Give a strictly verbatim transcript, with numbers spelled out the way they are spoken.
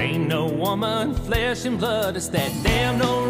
Ain't no woman, flesh and blood, it's that damn no